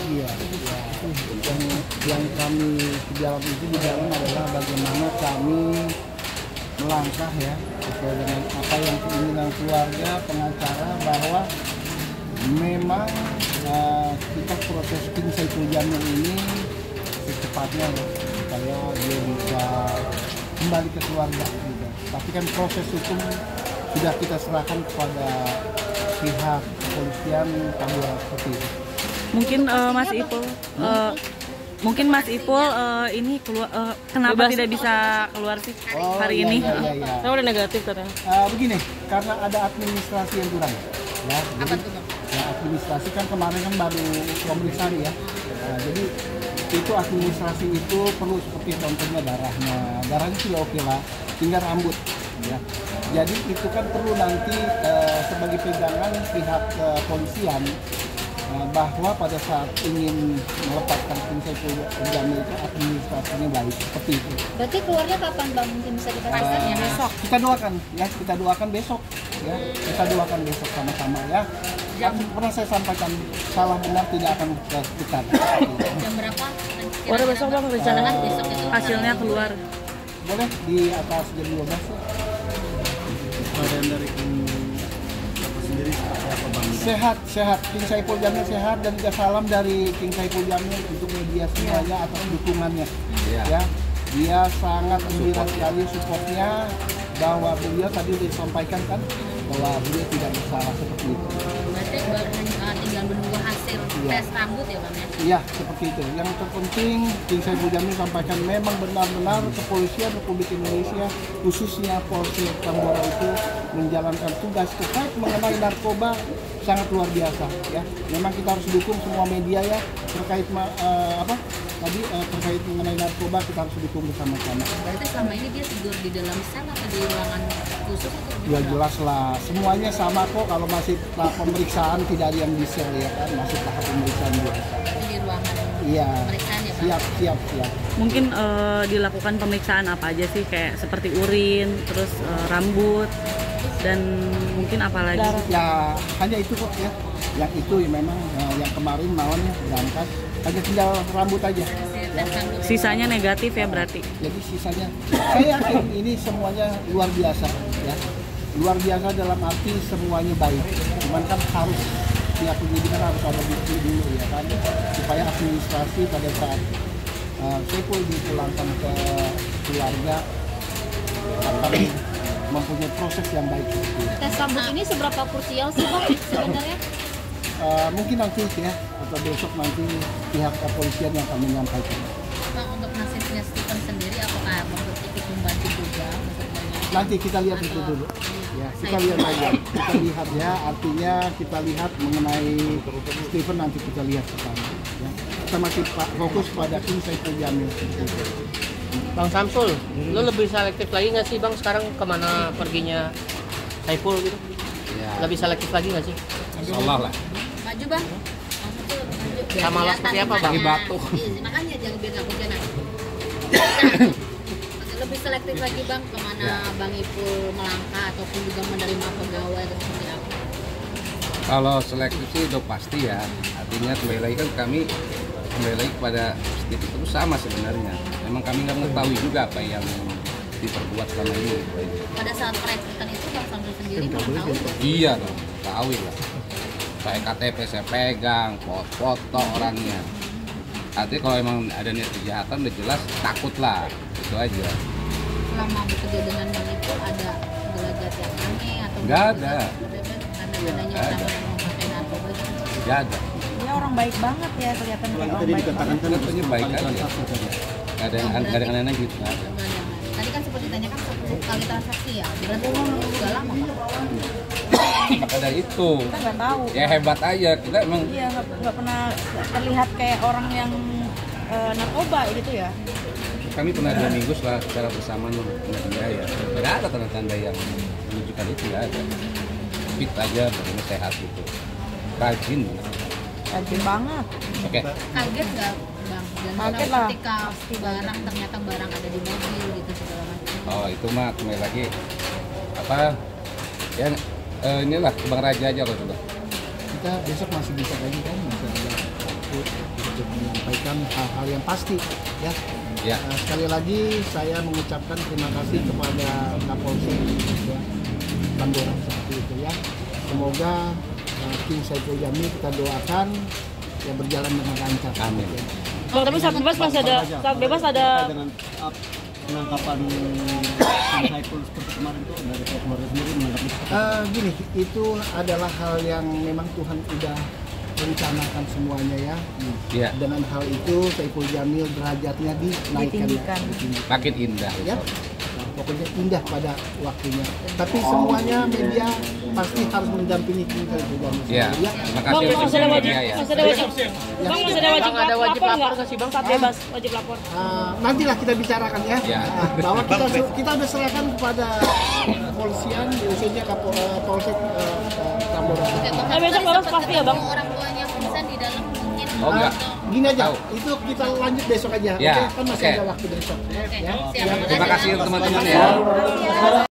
Iya, iya. Yang kami jawab itu di dalam adalah bagaimana kami melangkah ya sesuai dengan apa yang keinginan keluarga pengacara bahwa memang kita proses King Saiful Jamil ini secepatnya ya, supaya dia bisa kembali ke keluarga gitu. Tapi kan proses hukum sudah kita serahkan kepada pihak kepolisian Tambora seperti itu. Mungkin Mas Ipul, ini keluar kenapa tidak bisa keluar sih hari ini? Iya. Saya udah negatif katanya. Begini, karena ada administrasi yang kurang. Ya, Apa tuh, Bang? ya, administrasi kan kemarin kan baru pemeriksaan ya. Jadi itu administrasi itu perlu seperti contohnya darahnya sudah oke lah, tinggal rambut. Ya. Jadi itu kan perlu nanti sebagai pegangan pihak kepolisian bahwa pada saat ingin melepaskan King Saiful Jamil itu administrasinya baik seperti itu. Berarti keluarnya kapan Bang? Mungkin bisa kita pastikan ya besok. Kita doakan besok ya. Kita doakan besok sama-sama ya. Yang pernah saya sampaikan, salah benar tidak akan kita. Jam berapa? Udah besok Bang rencana besok itu hasilnya keluar. Boleh di atas jam 12 ya. Varian dari sendiri seperti apa Bang? Sehat. King Saiful Jamil sehat dan juga salam dari King Saiful Jamil untuk media semuanya atas dukungannya. Ya, dia sangat gembira sekali supportnya bahwa beliau tadi disampaikan kan bahwa beliau tidak bersalah seperti itu. Berarti tinggal menunggu hasil tes rambut ya Bang ya? Iya, seperti itu. Yang terpenting King Saiful Jamil sampaikan memang benar-benar kepolisian Republik Indonesia khususnya Polsek Tambora itu menjalankan tugas terkait mengenai narkoba sangat luar biasa ya. Memang kita harus dukung semua media ya terkait terkait mengenai narkoba kita harus dukung bersama-sama. Berarti selama ini dia tidur di dalam sel atau di ruangan khusus atau di Ya mana? jelas lah, semuanya sama kok kalau masih tahap pemeriksaan tidak ada yang di sel ya kan, masih tahap pemeriksaan biasa. Di ruangan Iya. pemeriksaan ya Bang? Siap. Mungkin dilakukan pemeriksaan apa aja sih, kayak seperti urin, terus rambut, dan mungkin apa lagi? Ya hanya itu kok ya. Yang itu ya memang yang kemarin malamnya berangkat hanya tinggal rambut aja. Tes rambut. Sisanya negatif ya berarti? Jadi sisanya saya yakin ini semuanya luar biasa ya. Luar biasa dalam arti semuanya baik. Cuman kan harus pihak penyidikan harus ada bukti dulu ya kan supaya administrasi pada saat Saiful dipulangkan ke keluarga akan mempunyai proses yang baik. Tes rambut ini seberapa krusial sih Bang sebenarnya? Mungkin nanti ya atau besok nanti pihak kepolisian yang akan menyampaikan. Bang, untuk nasibnya Stephen sendiri apakah Bang ikut membantu juga untuk Nanti kita lihat itu dulu. Ya, kita lihat aja. Kita lihat ya, artinya kita lihat mengenai Stephen nanti kita lihat pertama. Ya. Kita masih fokus pada King Saiful Jamil. Bang Samsul, lu lebih selektif lagi nggak sih Bang sekarang kemana perginya Saiful gitu? Ya, Lebih selektif lagi nggak sih? insyaallah lah. maju Bang? Maksudnya maju biar Sama lah kelihatan seperti apa, di Bang? mana. Batu. Iya, makanya jangan biar nggak hujanan. Lebih selektif lagi Bang kemana Bang Ipul melangkah ataupun juga menerima pegawai atau seperti apa? Kalau selektif sih udah pasti ya. Artinya kembali lagi kan kami kembali lagi kepada Steve itu sama sebenarnya. Memang kami nggak mengetahui juga apa yang diperbuat selama ini. Pada saat perekrutan itu Bang Samsul sendiri belum tahu. Iya dong, tahu lah. Saya KTP saya pegang, foto orangnya. Artinya kalau emang ada niat kejahatan udah jelas takut lah, itu aja. Selama bekerja dengan Bang Ipul ada gelagat yang aneh atau Nggak ada. Karena adanya Nggak ada. orang yang memakai narkoba itu. Nggak ada. Dia orang baik banget ya, kelihatan kayak orang baik banget. Kelihatannya baik aja. Nggak ada yang aneh-aneh gitu. Nggak ada. Tadi kan sempat ditanyakan 10 kali transaksi ya, berarti udah lama Pak? Maka dari itu, Kita nggak tahu. ya hebat aja. Kita emang Iya, nggak pernah terlihat kayak orang yang narkoba gitu ya. kami pernah 2 minggu secara bersama dengan dia ya. Nggak ada tanda-tanda yang menunjukkan itu, nggak ada. Fit aja, bagaimana sehat gitu. Rajin. Rajin banget. Oke. Kaget nggak Bang? Dan Kaget lah. ketika barang ternyata barang ada di mobil gitu segala macam. Oh itu mah kembali lagi apa ya inilah Bang Raja aja loh dulu. Kita besok masih bisa lagi kan, masih ada menyampaikan hal-hal yang pasti ya. Ya. Sekali lagi saya mengucapkan terima kasih kepada Kapolsek ya, Tambora seperti itu ya. Semoga King Saiful Jamil kita doakan ya berjalan dengan lancar. Amin. Bang, tapi saat bebas ada dengan penangkapan King Saiful seperti kemarin tuh dari pihak keluarga sendiri menanggapi. Gini, itu adalah hal yang memang Tuhan udah rencanakan semuanya ya. Ya. Dengan hal itu Saiful Jamil derajatnya dinaikkan. Ditinggikan. Makin indah. Ya. Nah, pokoknya indah pada waktunya. Tapi semuanya media pasti harus mendampingi King Saiful Jamil. Ya. Ya. Terima Bang, kasih masih ada untuk wajib, media ya. masih ada wajib, Bang, masih ada wajib Bang, ada wajib lapor lapor nggak sih, Bang? Saat bebas, wajib lapor. Nantilah kita bicarakan ya. Ya. Bahwa kita udah serahkan kepada kepolisian, khususnya Polsek Tambora. Besok bebas pasti ya, Bang? Orang tuanya pingsan di dalam mungkin. Oh, enggak. Gini aja, Tahu. itu kita lanjut besok aja. Ya, Oke, kan masih oke. ada waktu besok. Oke, Ya. siap. Terima kasih teman-teman ya.